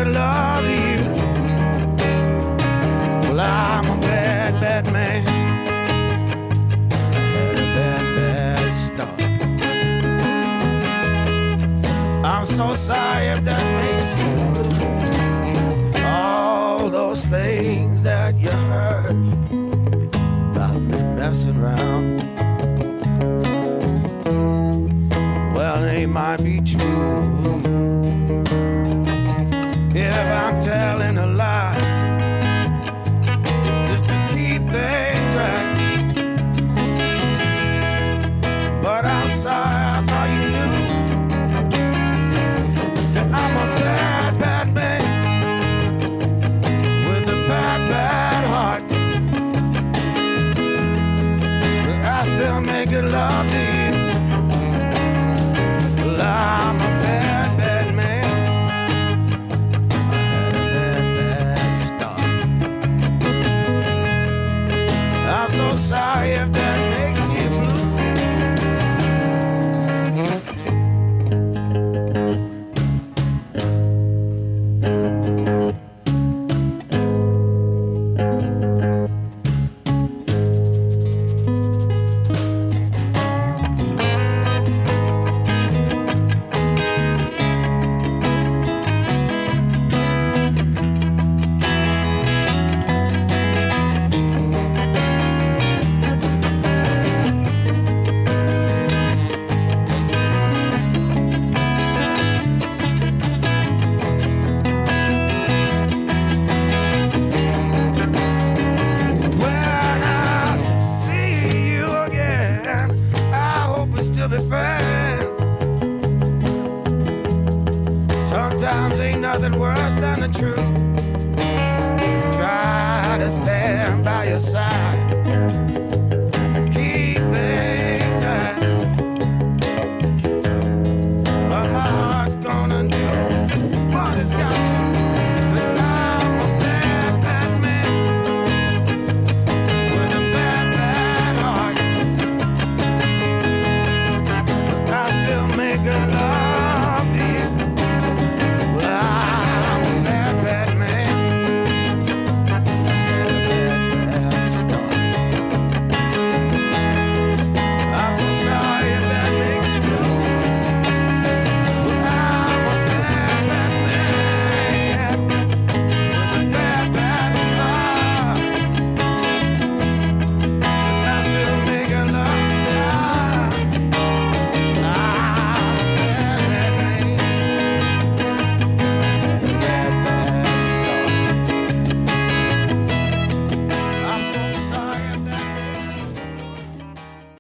making love to you. Well, I'm a bad, bad man. I had a bad, bad start. I'm so sorry if that makes you blue. All those things that you heard about me messing around, well, they might be true. If I'm telling a lie, it's just to keep things right. But I'm sorry, I thought you knew that I'm a bad, bad man with a bad, bad heart. But I still make good love to you. Well, I'm a bad, bad man. I had a bad, bad start. I'm so sorry if that makes you blue. Be friends. Sometimes ain't nothing worse than the truth. Try to stand by your side.